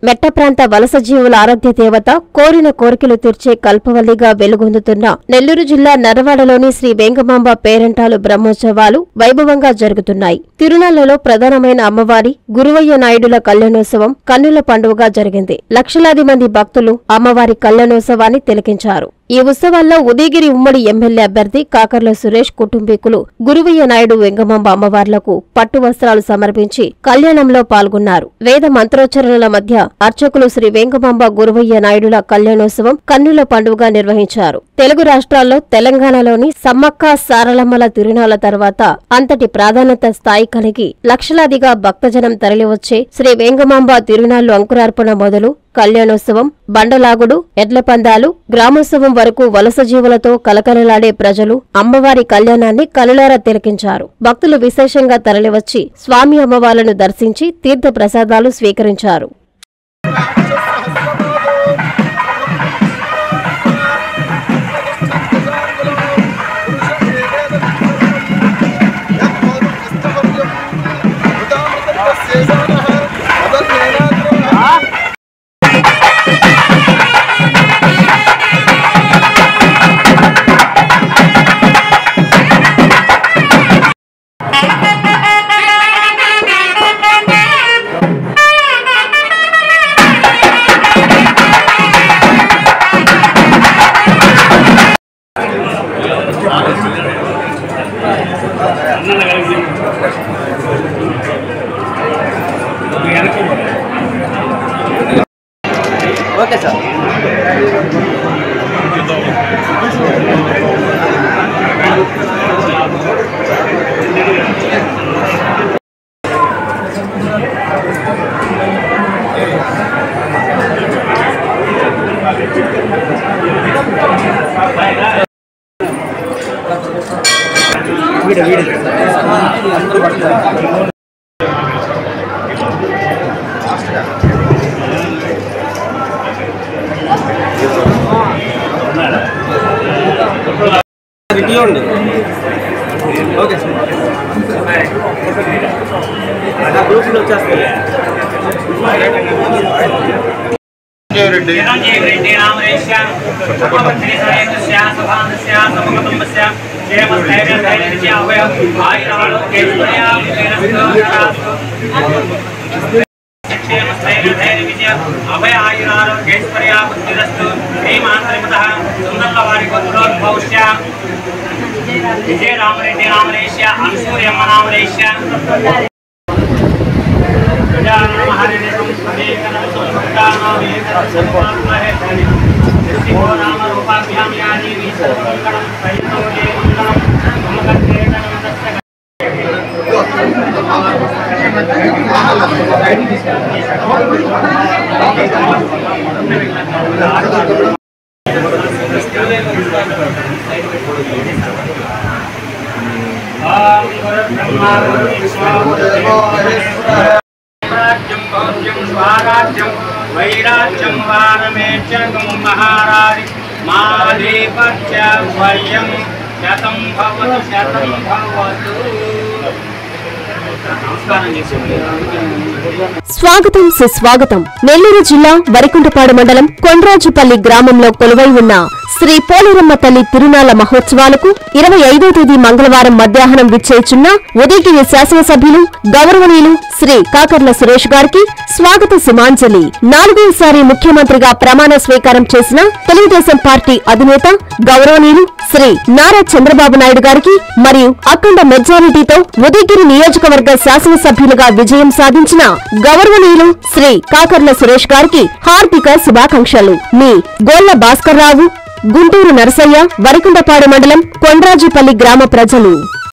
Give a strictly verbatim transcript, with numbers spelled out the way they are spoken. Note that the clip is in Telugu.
మెట్ట ప్రాంత వలస జీవుల ఆరాధ్య దేవత, కోరిన కోరికలు తీర్చే కల్పవల్లిగా వెలుగొందుతున్న నెల్లూరు జిల్లా నర్రవాడలోని శ్రీ వేంగమాంబ పేరంటాలు బ్రహ్మోత్సవాలు వైభవంగా జరుగుతున్నాయి. తిరునాళ్లలో ప్రధానమైన అమ్మవారి గురువయ్య నాయుడుల కళ్యాణోత్సవం కన్నుల పండుగగా జరిగింది. లక్షలాది మంది భక్తులు అమ్మవారి కళ్యాణోత్సవాన్ని తిలకించారు. ఈ ఉత్సవాల్లో ఉదయగిరి ఉమ్మడి ఎమ్మెల్యే అభ్యర్థి కాకర్ల సురేష్ కుటుంబీకులు గురువయ్య నాయుడు వెంగమాంబ అమ్మవార్లకు పట్టు వస్త్రాలు సమర్పించి కళ్యాణంలో పాల్గొన్నారు. వేద మంత్రోచ్చరణల మధ్య అర్చకులు శ్రీ వేంగమాంబ గురువయ్య నాయుడుల కళ్యాణోత్సవం కన్నుల పండుగగా నిర్వహించారు. తెలుగు రాష్ట్రాల్లో తెలంగాణలోని సమ్మక్క సారలమ్మల తిరునాళ్ల తర్వాత అంతటి ప్రాధాన్యత స్థాయి కలిగి లక్షలాదిగా భక్తజనం తరలివచ్చే శ్రీ వేంగమాంబ తిరునాళ్లు అంకురార్పణ మొదలు కళ్యాణోత్సవం, బండలాగుడు, ఎడ్లపందాలు, గ్రామోత్సవం వరకు వలస జీవులతో కలకలలాడే ప్రజలు అమ్మవారి కళ్యాణాన్ని కనులారా తిలకించారు. భక్తులు విశేషంగా తరలివచ్చి స్వామి అమ్మవార్లను దర్శించి తీర్థ ప్రసాదాలు స్వీకరించారు. Okay sir. వీడియో వీడియో అందరూ పడుతున్నారు. వీడియో ఉంది. Okay sir. నా గ్రూప్లో వచ్చేస్తాయి. అభయ ఆయురారోగ్యేశ్వర్యా బుద్ధిరస్తు శ్రీమాంతరిమత సుందరవారి గోత్రోద్భవస్య విజయ రామరెడ్డి నామరేశ్య అనసూయమ్మ నామరేశ్య వైరాజ్యం వారమేచకం మహారాజి మాదేపత్య వయం శతం భవతు శతం భవతు. స్వాగతం సుస్వాగతం. నెల్లూరు జిల్లా వరికుంటపాడు మండలం కొండ్రాజుపల్లి గ్రామంలో కొలువై ఉన్న శ్రీ పోలేరమ్మ తల్లి తిరునాళ్ల మహోత్సవాలకు ఇరవై ఐదో తేదీ మంగళవారం మధ్యాహ్నం విచ్చేచున్న ఉదయగిరి శాసనసభ్యులు గౌరవనీయులు శ్రీ కాకర్ల సురేష్ గారికి స్వాగత సుమాంజలి. నాలుగోసారి ముఖ్యమంత్రిగా ప్రమాణ స్వీకారం చేసిన తెలుగుదేశం పార్టీ అధినేత గౌరవనీయులు శ్రీ నారా చంద్రబాబు నాయుడు గారికి మరియు అఖండ మెజారిటీతో ఉదయగిరి నియోజకవర్గ శాసనసభ్యులుగా విజయం సాధించిన గౌరవనీయులు శ్రీ కాకర్ల సురేష్ గారికి హార్దిక శుభాకాంక్షలు. మీ గోళ్ల భాస్కర్రావు, గుంటూరు నరసయ్య, వరికుంటపాడు మండలం కొండ్రాజుపల్లి గ్రామ ప్రజలు.